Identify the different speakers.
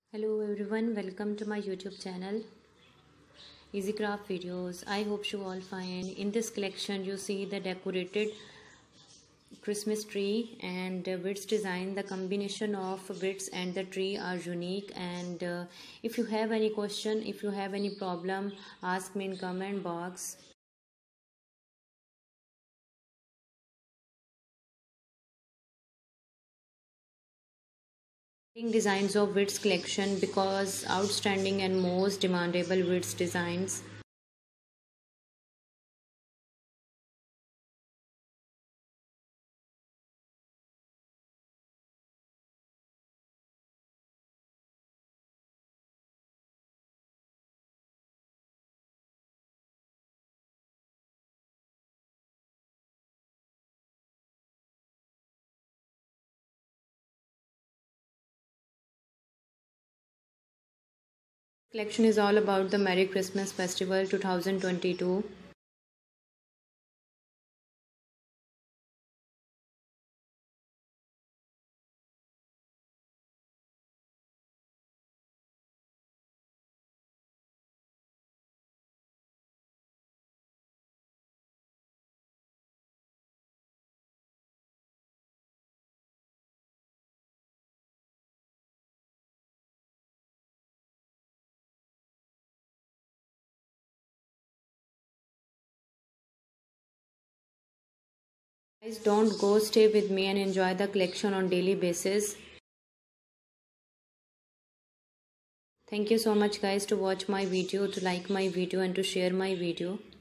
Speaker 1: Hello everyone, welcome to my YouTube channel Easy Craft Videos. I hope you all fine. In this collection you see the decorated Christmas tree and Wits design. The combination of Wits and the tree are unique, and if you have any question, if you have any problem, ask me in comment box. Designs of Wits collection because outstanding and most demandable Wits designs. Collection is all about the Merry Christmas Festival 2022. Guys, don't go, stay with me and enjoy the collection on daily basis. Thank you so much guys to watch my video, to like my video and to share my video.